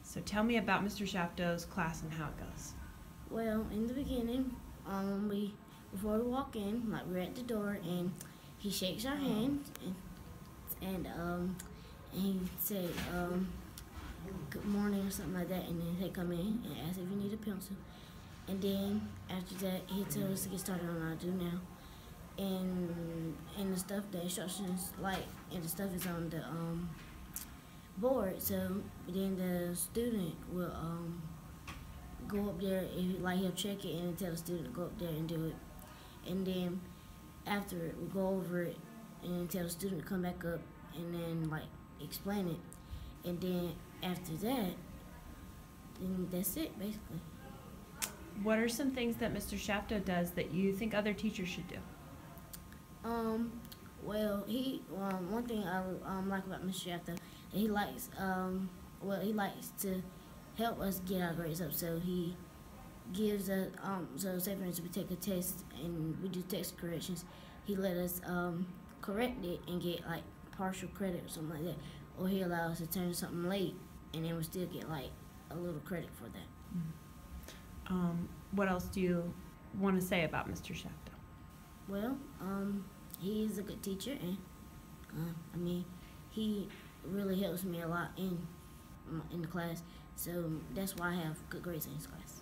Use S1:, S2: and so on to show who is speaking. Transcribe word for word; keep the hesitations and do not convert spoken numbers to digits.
S1: So tell me about Mister Shafto's class and how it goes.
S2: Well, in the beginning, um, we before we walk in, like we're at the door, and he shakes our hand, and and um, and he say um, good morning or something like that, and then they come in and ask if you need a pencil, and then after that he tells us to get started on our do now, and and the stuff, the instructions, like and the stuff is on the um board, so then the student will um go up there, if like he'll check it and tell the student to go up there and do it, and then after it we go over it and tell the student to come back up and then like explain it, and then after that, then that's it basically.
S1: What are some things that Mister Shafto does that you think other teachers should do?
S2: Um, well, he um, one thing I um, like about Mister Shafto, he likes um, well he likes to help us get our grades up. So he gives us um, so say for instance we take a test and we do text corrections, he let us um, correct it and get like partial credit or something like that, or he allows us to turn something late and then we still get like a little credit for that.
S1: Um, what else do you want to say about Mister Shafto?
S2: Well, um, he is a good teacher, and uh, I mean, he really helps me a lot in in the class. So that's why I have good grades in his class.